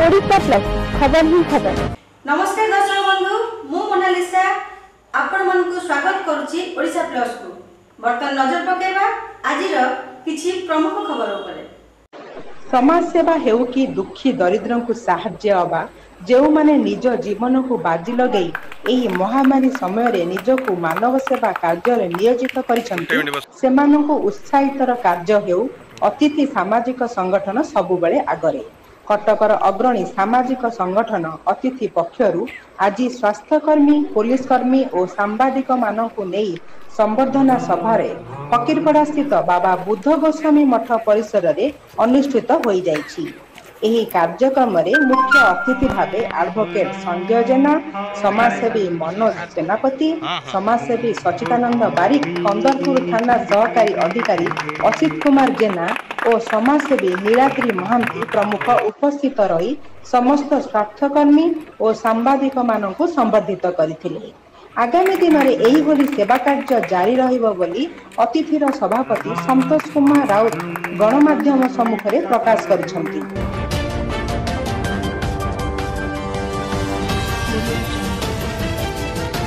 Odisha plus खबर ही खबर। नमस्कार दर्शक बंधु मु मोनालिसा आपण मन को स्वागत करूची ओडिशा प्लस को। बर्तन नजर पकेबा आजिर किछि प्रमुख खबर उपरे। समाज सेवा हेउ कि दुखी दरिद्र को साहाय्य अबा जो माने निज जीवन को बाजी लगई एही महामारी समय रे निजको मानव सेवा कार्य रे नियोजित करिसंती सेमानंको उत्साहितर कार्य हेउ अतिथि सामाजिक संगठन सबु बेले आगरे। कटकर अग्रणी सामाजिक संगठन अतिथि पक्षरु आज स्वास्थ्यकर्मी पुलिसकर्मी और सांबादिक मानकु नेई संबर्धना सभारे फकीरपड़ा स्थित बाबा बुद्ध गोस्वामी मठ परिसर रे अनुष्ठित होई जाइछि। एही कार्यक्रम रे मुख्य अतिथि भावे एडवोकेट संजय जेना, समाजसेवी मनोज सेनापति, समाजसेवी सचिदानंद बारिक, कंदरपुर थाना सहकारी अधिकारी असित कुमार जेना और समाजसेवी नीलाद्री महांती प्रमुख उपस्थित रही समस्त स्वास्थ्यकर्मी और सांबादिक मानकु संबर्धित करथिले। आगामी दिन में यही सेवा कार्य जारी रहिबो बोली अतिथिर सभापति संतोष कुमार राउत गणमाध्यम सम्मुख में प्रकाश करिसंती।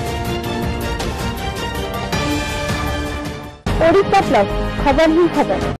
ओडिशा प्लस खबर ही खबर।